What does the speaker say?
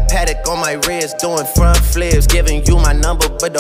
paddock on my wrist, doing front flips, giving you my number, but